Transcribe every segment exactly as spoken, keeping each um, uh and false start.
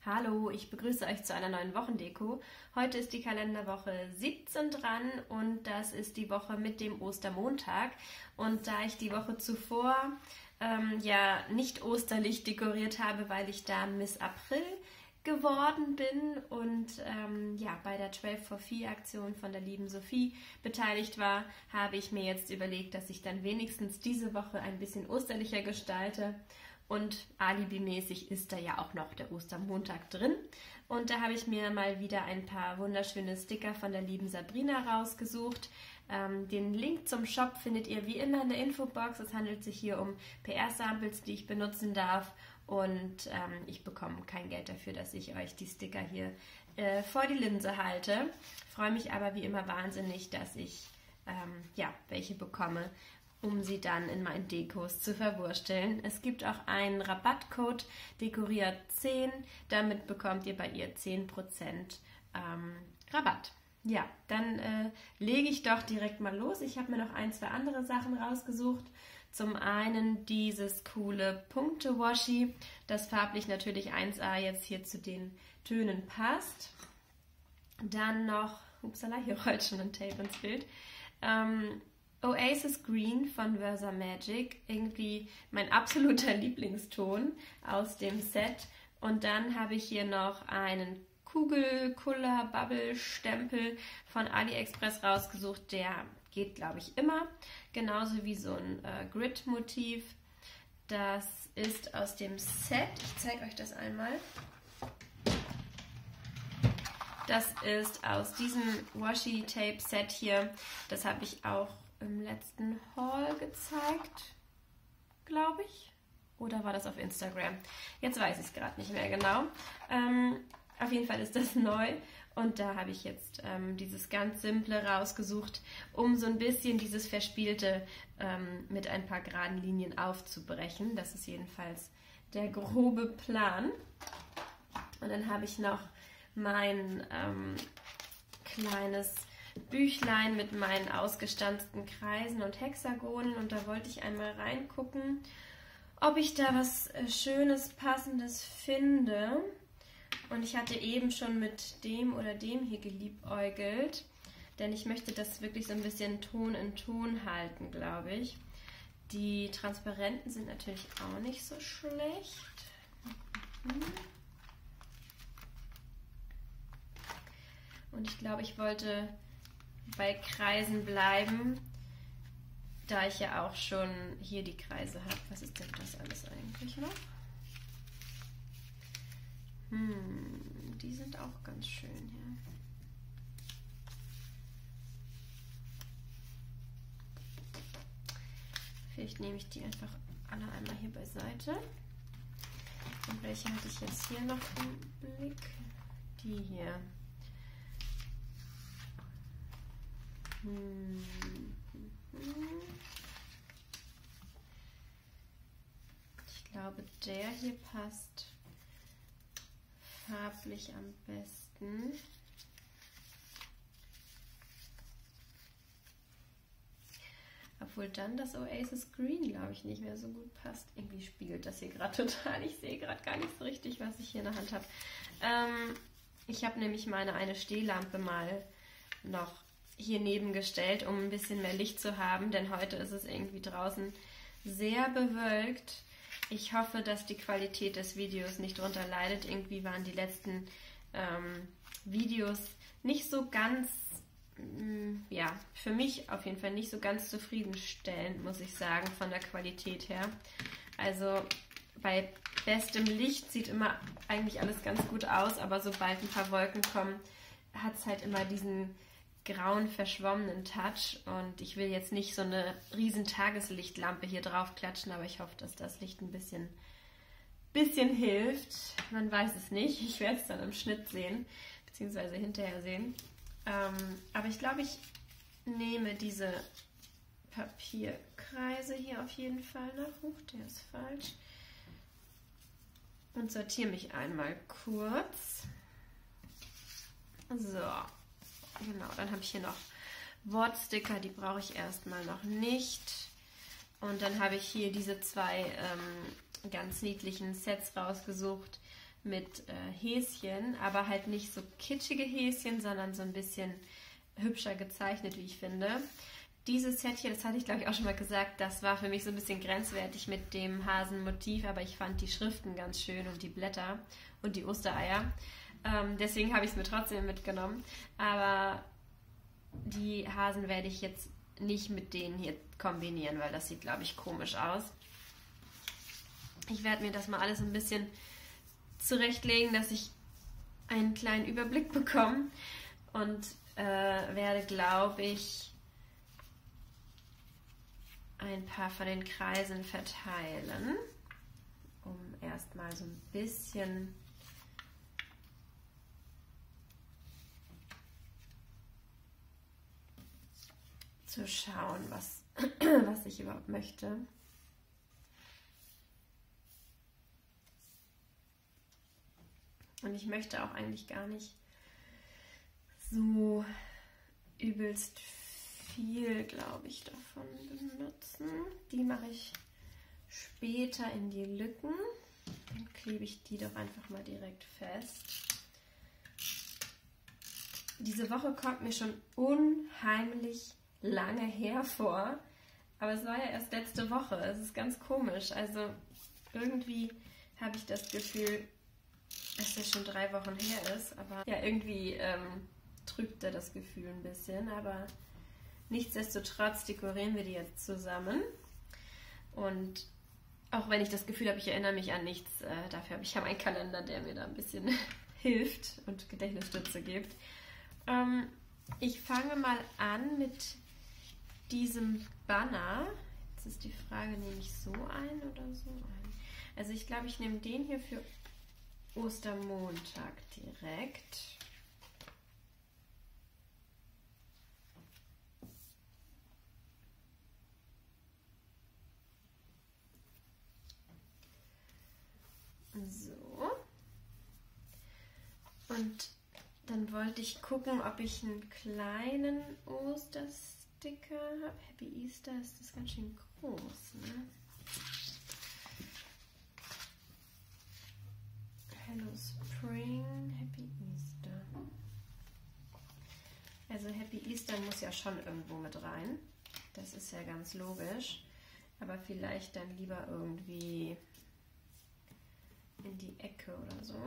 Hallo, ich begrüße euch zu einer neuen Wochendeko. Heute ist die Kalenderwoche siebzehn dran und das ist die Woche mit dem Ostermontag. Und da ich die Woche zuvor ähm, ja nicht osterlich dekoriert habe, weil ich da Miss April geworden bin und ähm, ja bei der zwölf for vier Aktion von der lieben Sophie beteiligt war, habe ich mir jetzt überlegt, dass ich dann wenigstens diese Woche ein bisschen osterlicher gestalte. Und alibimäßig ist da ja auch noch der Ostermontag drin. Und da habe ich mir mal wieder ein paar wunderschöne Sticker von der lieben Sabrina rausgesucht. Ähm, den Link zum Shop findet ihr wie immer in der Infobox. Es handelt sich hier um P R-Samples, die ich benutzen darf. Und ähm, ich bekomme kein Geld dafür, dass ich euch die Sticker hier äh, vor die Linse halte. Freue mich aber wie immer wahnsinnig, dass ich ähm, ja, welche bekomme, um sie dann in meinen Dekos zu verwursteln. Es gibt auch einen Rabattcode, dekoriert zehn, damit bekommt ihr bei ihr zehn Prozent ähm, Rabatt. Ja, dann äh, lege ich doch direkt mal los. Ich habe mir noch ein, zwei andere Sachen rausgesucht. Zum einen dieses coole Punkte-Washi, das farblich natürlich eins A jetzt hier zu den Tönen passt. Dann noch, upsala, hier rollt schon ein Tape ins Bild, ähm, Oasis Green von Versa Magic, irgendwie mein absoluter Lieblingston aus dem Set. Und dann habe ich hier noch einen Kugel-Kuller-Bubble-Stempel von AliExpress rausgesucht, der geht, glaube ich, immer. Genauso wie so ein äh, Grid-Motiv. Das ist aus dem Set. Ich zeige euch das einmal. Das ist aus diesem Washi-Tape-Set hier. Das habe ich auch im letzten Haul gezeigt, glaube ich. Oder war das auf Instagram? Jetzt weiß ich es gerade nicht mehr genau. Ähm, auf jeden Fall ist das neu. Und da habe ich jetzt ähm, dieses ganz simple rausgesucht, um so ein bisschen dieses Verspielte ähm, mit ein paar geraden Linien aufzubrechen. Das ist jedenfalls der grobe Plan. Und dann habe ich noch mein ähm, kleines Büchlein mit meinen ausgestanzten Kreisen und Hexagonen. Und da wollte ich einmal reingucken, ob ich da was Schönes, Passendes finde. Und ich hatte eben schon mit dem oder dem hier geliebäugelt, denn ich möchte das wirklich so ein bisschen Ton in Ton halten, glaube ich. Die Transparenten sind natürlich auch nicht so schlecht. Und ich glaube, ich wollte bei Kreisen bleiben, da ich ja auch schon hier die Kreise habe. Was ist denn das alles eigentlich noch? Hm, die sind auch ganz schön hier. Vielleicht nehme ich die einfach alle einmal hier beiseite. Und welche hatte ich jetzt hier noch im Blick? Die hier. Hm. Ich glaube, der hier passt farblich am besten. Obwohl dann das Oasis Green, glaube ich, nicht mehr so gut passt. Irgendwie spiegelt das hier gerade total. Ich sehe gerade gar nicht so richtig, was ich hier in der Hand habe. Ähm, ich habe nämlich meine eine Stehlampe mal noch hier neben gestellt, um ein bisschen mehr Licht zu haben, denn heute ist es irgendwie draußen sehr bewölkt. Ich hoffe, dass die Qualität des Videos nicht drunter leidet. Irgendwie waren die letzten ähm, Videos nicht so ganz, mh, ja, für mich auf jeden Fall nicht so ganz zufriedenstellend, muss ich sagen, von der Qualität her. Also bei bestem Licht sieht immer eigentlich alles ganz gut aus, aber sobald ein paar Wolken kommen, hat es halt immer diesen grauen, verschwommenen Touch. Und ich will jetzt nicht so eine riesen Tageslichtlampe hier drauf klatschen, aber ich hoffe, dass das Licht ein bisschen, bisschen hilft. Man weiß es nicht. Ich werde es dann im Schnitt sehen, beziehungsweise hinterher sehen. Ähm, aber ich glaube, ich nehme diese Papierkreise hier auf jeden Fall noch. Huch, der ist falsch. Und sortiere mich einmal kurz. So. Genau, dann habe ich hier noch Wortsticker, die brauche ich erstmal noch nicht. Und dann habe ich hier diese zwei ähm, ganz niedlichen Sets rausgesucht mit äh, Häschen, aber halt nicht so kitschige Häschen, sondern so ein bisschen hübscher gezeichnet, wie ich finde. Dieses Set hier, das hatte ich glaube ich auch schon mal gesagt, das war für mich so ein bisschen grenzwertig mit dem Hasenmotiv, aber ich fand die Schriften ganz schön und die Blätter und die Ostereier. Ähm, deswegen habe ich es mir trotzdem mitgenommen. Aber die Hasen werde ich jetzt nicht mit denen hier kombinieren, weil das sieht, glaube ich, komisch aus. Ich werde mir das mal alles ein bisschen zurechtlegen, dass ich einen kleinen Überblick bekomme und äh, werde, glaube ich, ein paar von den Kreisen verteilen, um erstmal so ein bisschen zu schauen, was, was ich überhaupt möchte. Und ich möchte auch eigentlich gar nicht so übelst viel, glaube ich, davon benutzen. Die mache ich später in die Lücken. Dann klebe ich die doch einfach mal direkt fest. Diese Woche kommt mir schon unheimlich lange hervor, aber es war ja erst letzte Woche. Es ist ganz komisch. Also irgendwie habe ich das Gefühl, dass das schon drei Wochen her ist, aber ja, irgendwie ähm, trübt da das Gefühl ein bisschen, aber nichtsdestotrotz dekorieren wir die jetzt zusammen. Und auch wenn ich das Gefühl habe, ich erinnere mich an nichts, äh, dafür habe ich ja meinen Kalender, der mir da ein bisschen hilft und Gedächtnisstütze gibt. Ähm, ich fange mal an mit diesem Banner. Jetzt ist die Frage, nehme ich so ein oder so ein? Also ich glaube, ich nehme den hier für Ostermontag direkt. So. Und dann wollte ich gucken, ob ich einen kleinen Ostersticker habe. Happy Easter ist das ganz schön groß, ne? Hello Spring, Happy Easter. Also Happy Easter muss ja schon irgendwo mit rein. Das ist ja ganz logisch. Aber vielleicht dann lieber irgendwie in die Ecke oder so.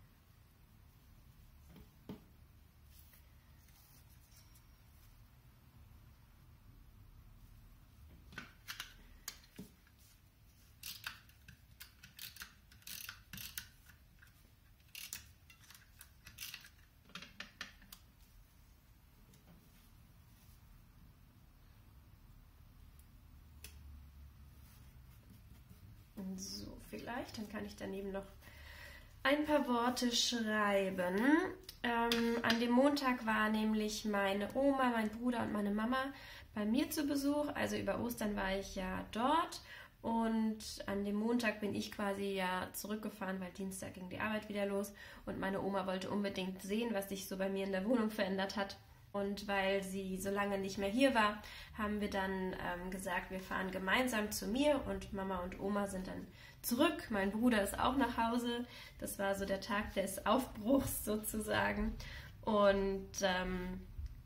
So, vielleicht. Dann kann ich daneben noch ein paar Worte schreiben. Ähm, an dem Montag war nämlich meine Oma, mein Bruder und meine Mama bei mir zu Besuch. Also über Ostern war ich ja dort. Und an dem Montag bin ich quasi ja zurückgefahren, weil Dienstag ging die Arbeit wieder los. Und meine Oma wollte unbedingt sehen, was sich so bei mir in der Wohnung verändert hat. Und weil sie so lange nicht mehr hier war, haben wir dann ähm, gesagt, wir fahren gemeinsam zu mir und Mama und Oma sind dann zurück. Mein Bruder ist auch nach Hause. Das war so der Tag des Aufbruchs sozusagen. Und ähm,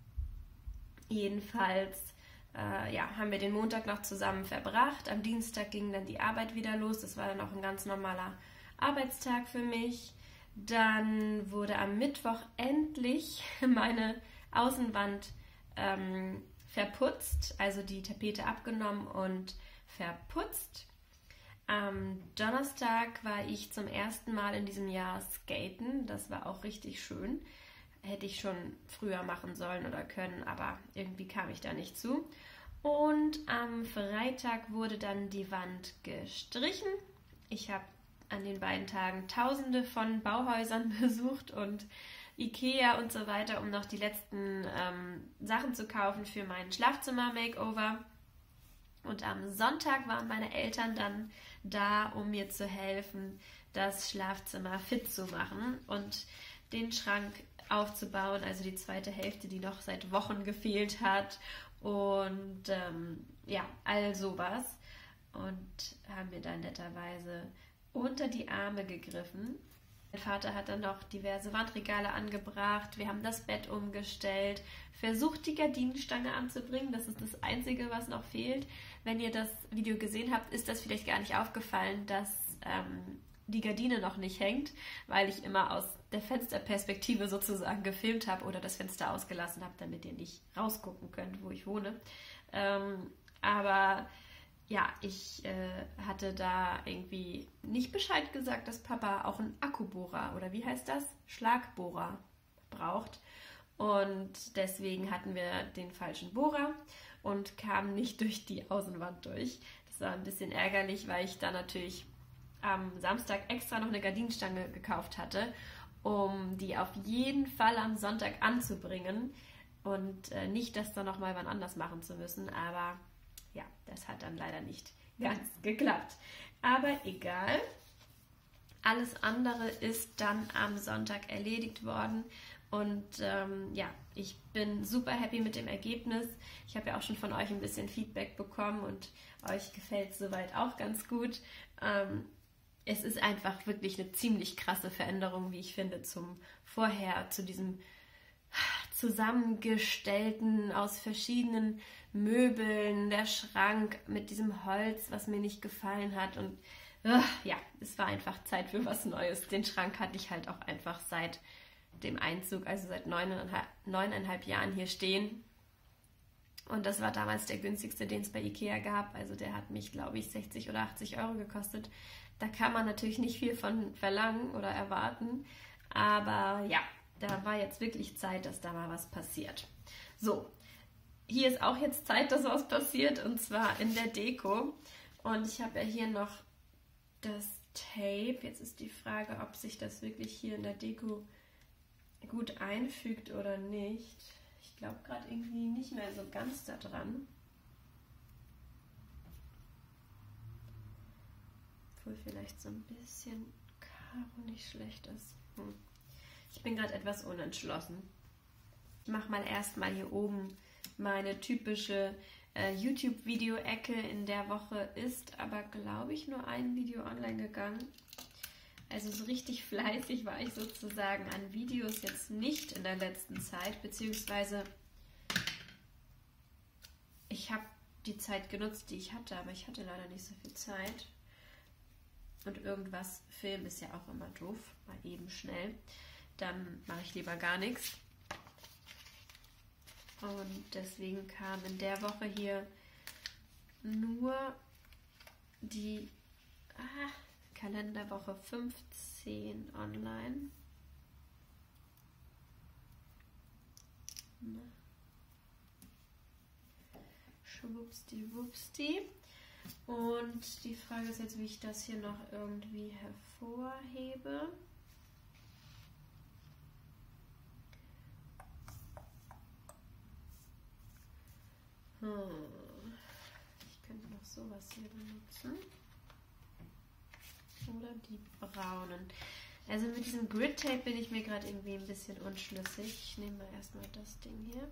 jedenfalls äh, ja, haben wir den Montag noch zusammen verbracht. Am Dienstag ging dann die Arbeit wieder los. Das war dann auch ein ganz normaler Arbeitstag für mich. Dann wurde am Mittwoch endlich meine Außenwand ähm, verputzt, also die Tapete abgenommen und verputzt. Am Donnerstag war ich zum ersten Mal in diesem Jahr skaten. Das war auch richtig schön. Hätte ich schon früher machen sollen oder können, aber irgendwie kam ich da nicht zu. Und am Freitag wurde dann die Wand gestrichen. Ich habe an den beiden Tagen Tausende von Bauhäusern besucht und Ikea und so weiter, um noch die letzten ähm, Sachen zu kaufen für mein Schlafzimmer-Makeover. Und am Sonntag waren meine Eltern dann da, um mir zu helfen, das Schlafzimmer fit zu machen und den Schrank aufzubauen, also die zweite Hälfte, die noch seit Wochen gefehlt hat und ähm, ja, all sowas. Und haben mir dann netterweise unter die Arme gegriffen Mein Vater hat dann noch diverse Wandregale angebracht, wir haben das Bett umgestellt, versucht die Gardinenstange anzubringen, das ist das Einzige, was noch fehlt. Wenn ihr das Video gesehen habt, ist das vielleicht gar nicht aufgefallen, dass ähm, die Gardine noch nicht hängt, weil ich immer aus der Fensterperspektive sozusagen gefilmt habe oder das Fenster ausgelassen habe, damit ihr nicht rausgucken könnt, wo ich wohne. Ähm, aber ja, ich äh, hatte da irgendwie nicht Bescheid gesagt, dass Papa auch einen Akkubohrer oder wie heißt das? Schlagbohrer braucht. Und deswegen hatten wir den falschen Bohrer und kamen nicht durch die Außenwand durch. Das war ein bisschen ärgerlich, weil ich da natürlich am Samstag extra noch eine Gardinenstange gekauft hatte, um die auf jeden Fall am Sonntag anzubringen und äh, nicht das dann nochmal wann anders machen zu müssen. Aber ja, das hat dann leider nicht ganz geklappt. Aber egal. Alles andere ist dann am Sonntag erledigt worden. Und ähm, ja, ich bin super happy mit dem Ergebnis. Ich habe ja auch schon von euch ein bisschen Feedback bekommen und euch gefällt es soweit auch ganz gut. Ähm, es ist einfach wirklich eine ziemlich krasse Veränderung, wie ich finde, zum Vorher, zu diesem zusammengestellten aus verschiedenen Möbeln, der Schrank mit diesem Holz, was mir nicht gefallen hat. Und uh, ja, es war einfach Zeit für was Neues. Den Schrank hatte ich halt auch einfach seit dem Einzug, also seit neuneinhalb, neuneinhalb Jahren hier stehen. Und das war damals der günstigste, den es bei Ikea gab. Also der hat mich, glaube ich, sechzig oder achtzig Euro gekostet. Da kann man natürlich nicht viel von verlangen oder erwarten. Aber ja, da war jetzt wirklich Zeit, dass da mal was passiert. So, hier ist auch jetzt Zeit, dass was passiert, und zwar in der Deko. Und ich habe ja hier noch das Tape. Jetzt ist die Frage, ob sich das wirklich hier in der Deko gut einfügt oder nicht. Ich glaube gerade irgendwie nicht mehr so ganz da dran. Obwohl vielleicht so ein bisschen Karo nicht schlecht ist. Hm. Ich bin gerade etwas unentschlossen. Ich mache mal erstmal hier oben meine typische äh, YouTube-Video-Ecke. In der Woche ist aber, glaube ich, nur ein Video online gegangen. Also so richtig fleißig war ich sozusagen an Videos jetzt nicht in der letzten Zeit, beziehungsweise ich habe die Zeit genutzt, die ich hatte, aber ich hatte leider nicht so viel Zeit. Und irgendwas filmen ist ja auch immer doof, mal eben schnell. Dann mache ich lieber gar nichts. Und deswegen kam in der Woche hier nur die ah, Kalenderwoche fünfzehn online. Na. Schwuppsdi-wuppsdi. Und die Frage ist jetzt, wie ich das hier noch irgendwie hervorhebe. Hm. Ich könnte noch sowas hier benutzen. Oder die braunen. Also mit diesem Grid Tape bin ich mir gerade irgendwie ein bisschen unschlüssig. Ich nehme mal erstmal das Ding hier.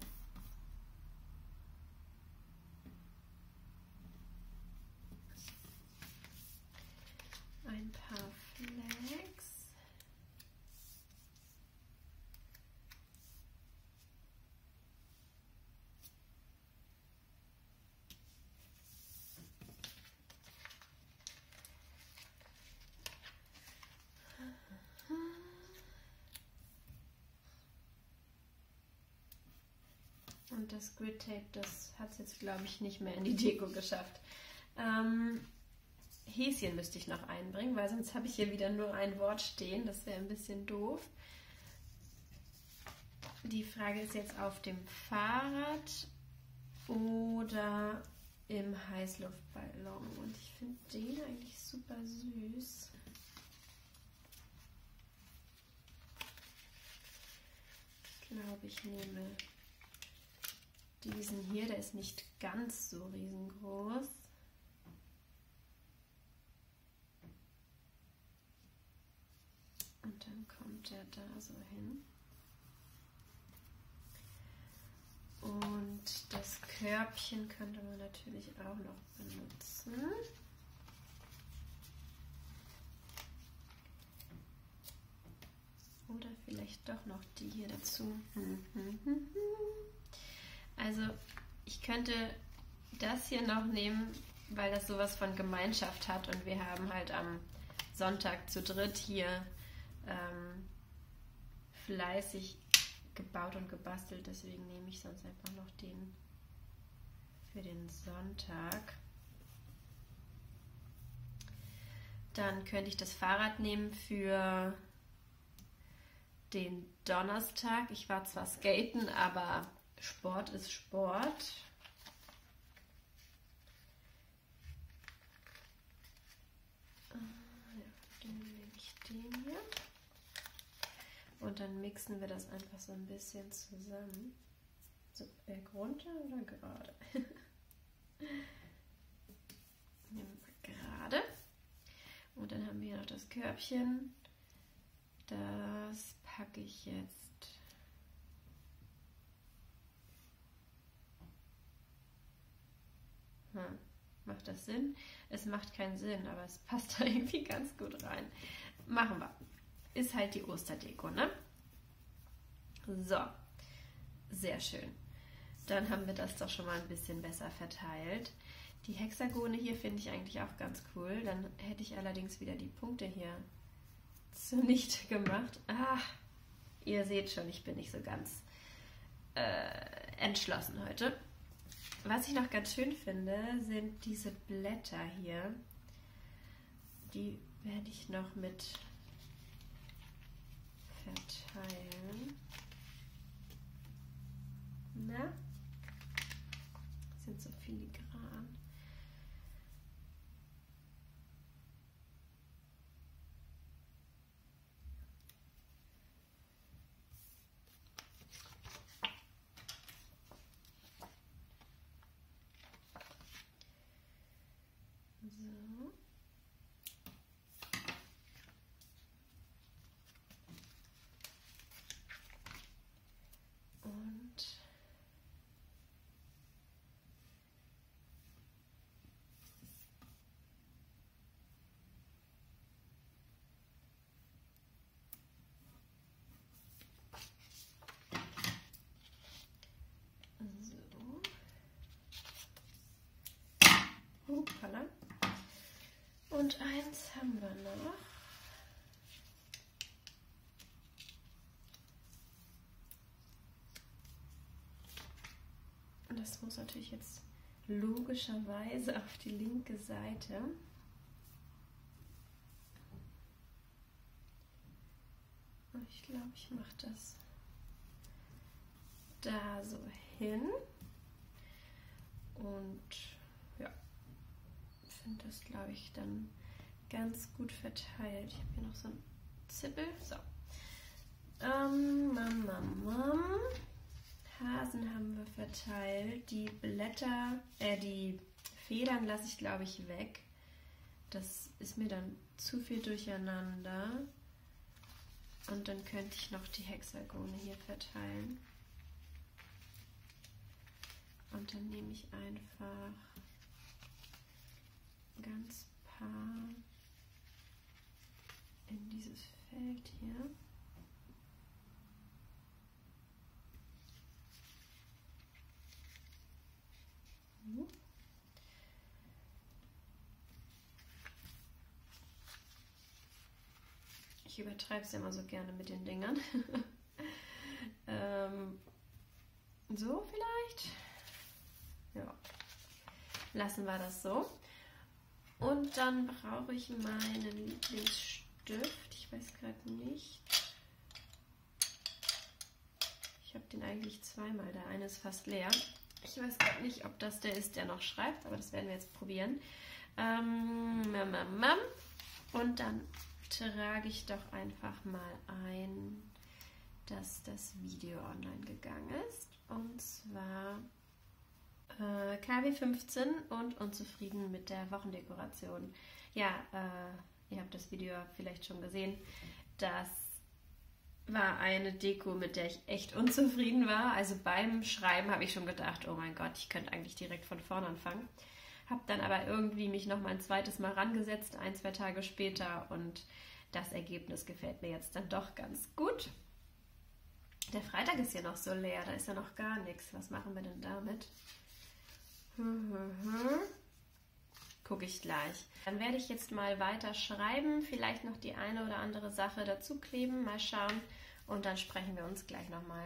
Ein paar Flags. Und das Grid Tape, das hat es jetzt, glaube ich, nicht mehr in die Deko geschafft. Ähm, Häschen müsste ich noch einbringen, weil sonst habe ich hier wieder nur ein Wort stehen. Das wäre ein bisschen doof. Die Frage ist jetzt, auf dem Fahrrad oder im Heißluftballon. Und ich finde den eigentlich super süß. Ich glaube, ich nehme diesen hier. Der ist nicht ganz so riesengroß. Und dann kommt er da so hin. Und das Körbchen könnte man natürlich auch noch benutzen. vielleicht doch noch die hier dazu. Also ich könnte das hier noch nehmen, weil das sowas von Gemeinschaft hat und wir haben halt am Sonntag zu dritt hier ähm, fleißig gebaut und gebastelt, deswegen nehme ich sonst einfach noch den für den Sonntag. Dann könnte ich das Fahrrad nehmen für den Donnerstag. Ich war zwar skaten, aber Sport ist Sport. Dann nehme ich den hier. Und dann mixen wir das einfach so ein bisschen zusammen. So, Berg runter oder gerade? Nehmen wir gerade. Und dann haben wir noch das Körbchen. Das packe ich jetzt hm, macht das Sinn? Es macht keinen Sinn, aber es passt da irgendwie ganz gut rein. Machen wir. Ist halt die Osterdeko, ne? So, sehr schön. Dann haben wir das doch schon mal ein bisschen besser verteilt. Die Hexagone hier finde ich eigentlich auch ganz cool. Dann hätte ich allerdings wieder die Punkte hier zunichte gemacht. Ah, ihr seht schon, ich bin nicht so ganz äh, entschlossen heute. Was ich noch ganz schön finde, sind diese Blätter hier. Die werde ich noch mit verteilen. Na? Sind so filigran. So. Und so. Hoppala. Und eins haben wir noch. Und das muss natürlich jetzt logischerweise auf die linke Seite. Und ich glaube, ich mache das da so hin. Und ja, finde das, glaube ich, dann ganz gut verteilt. Ich habe hier noch so ein Zippel. So. Ähm, mam, mam, mam. Hasen haben wir verteilt. Die Blätter, äh, die Federn lasse ich, glaube ich, weg. Das ist mir dann zu viel durcheinander. Und dann könnte ich noch die Hexagone hier verteilen. Und dann nehme ich einfach ganz paar in dieses Feld hier. Ich übertreibe es ja immer so gerne mit den Dingern. ähm, so vielleicht? Ja. Lassen wir das so. Und dann brauche ich meinen Lieblingsstift. Ich weiß gerade nicht. Ich habe den eigentlich zweimal. Der eine ist fast leer. Ich weiß gerade nicht, ob das der ist, der noch schreibt, aber das werden wir jetzt probieren. Ähm, und dann trage ich doch einfach mal ein, dass das Video online gegangen ist. Und zwar äh, K W fünfzehn und unzufrieden mit der Wochendekoration. Ja, äh, ihr habt das Video vielleicht schon gesehen. Das war eine Deko, mit der ich echt unzufrieden war. Also beim Schreiben habe ich schon gedacht, oh mein Gott, ich könnte eigentlich direkt von vorne anfangen. Habe dann aber irgendwie mich noch mal ein zweites Mal rangesetzt, ein, zwei Tage später, und das Ergebnis gefällt mir jetzt dann doch ganz gut. Der Freitag ist ja noch so leer, da ist ja noch gar nichts. Was machen wir denn damit? Hm, hm, hm. Gucke ich gleich. Dann werde ich jetzt mal weiter schreiben, vielleicht noch die eine oder andere Sache dazu kleben, mal schauen und dann sprechen wir uns gleich nochmal.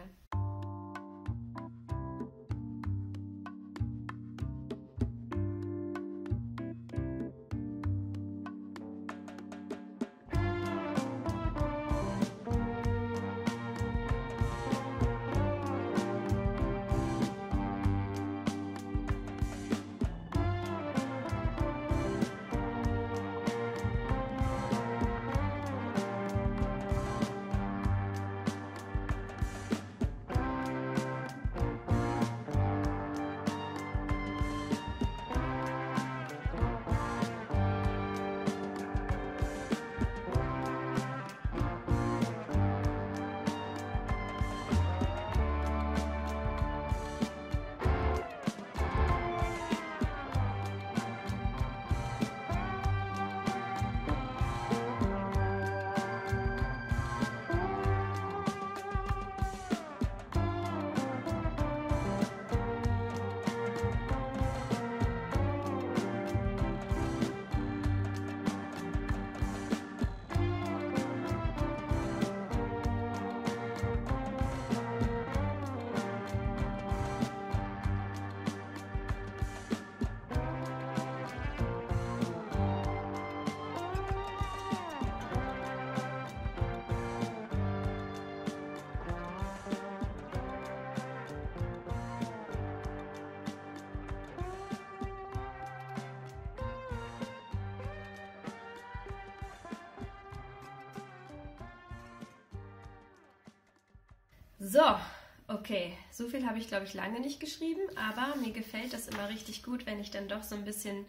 So, okay, so viel habe ich, glaube ich, lange nicht geschrieben, aber mir gefällt das immer richtig gut, wenn ich dann doch so ein bisschen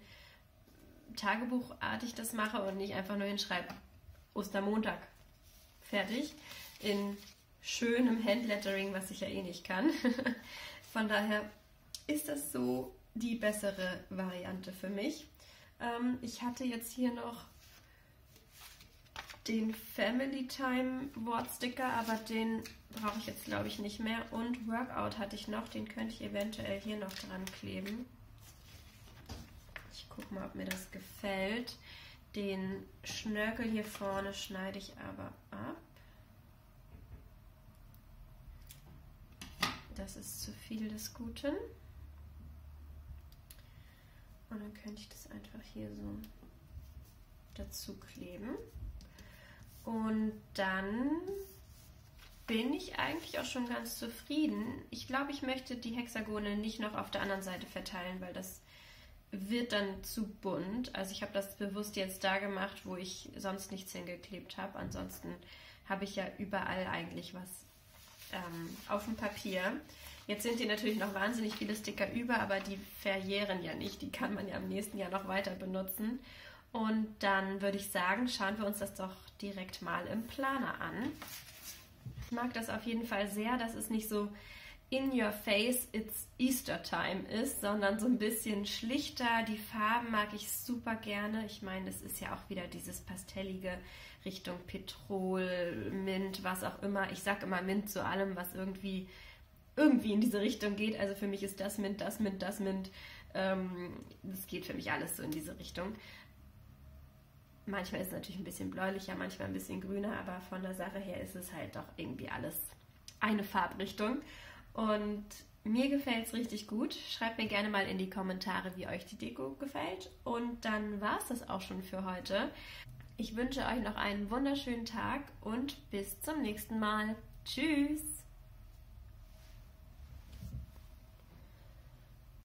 tagebuchartig das mache und nicht einfach nur hinschreibe, Ostermontag, fertig, in schönem Handlettering, was ich ja eh nicht kann. Von daher ist das so die bessere Variante für mich. Ähm, ich hatte jetzt hier noch den Family Time Wortsticker, aber den brauche ich jetzt, glaube ich, nicht mehr. Und Workout hatte ich noch, den könnte ich eventuell hier noch dran kleben. Ich gucke mal, ob mir das gefällt. Den Schnörkel hier vorne schneide ich aber ab. Das ist zu viel des Guten. Und dann könnte ich das einfach hier so dazu kleben. Und dann bin ich eigentlich auch schon ganz zufrieden. Ich glaube, ich möchte die Hexagone nicht noch auf der anderen Seite verteilen, weil das wird dann zu bunt. Also ich habe das bewusst jetzt da gemacht, wo ich sonst nichts hingeklebt habe. Ansonsten habe ich ja überall eigentlich was ähm, auf dem Papier. Jetzt sind hier natürlich noch wahnsinnig viele Sticker über, aber die verjähren ja nicht. Die kann man ja im nächsten Jahr noch weiter benutzen. Und dann würde ich sagen, schauen wir uns das doch direkt mal im Planer an. Ich mag das auf jeden Fall sehr, dass es nicht so in your face, it's Easter time ist, sondern so ein bisschen schlichter. Die Farben mag ich super gerne. Ich meine, es ist ja auch wieder dieses pastellige Richtung Petrol, Mint, was auch immer. Ich sage immer Mint zu allem, was irgendwie, irgendwie in diese Richtung geht. Also für mich ist das Mint, das Mint, das Mint. Ähm, das geht für mich alles so in diese Richtung. Manchmal ist es natürlich ein bisschen bläulicher, manchmal ein bisschen grüner, aber von der Sache her ist es halt doch irgendwie alles eine Farbrichtung. Und mir gefällt es richtig gut. Schreibt mir gerne mal in die Kommentare, wie euch die Deko gefällt. Und dann war es das auch schon für heute. Ich wünsche euch noch einen wunderschönen Tag und bis zum nächsten Mal. Tschüss!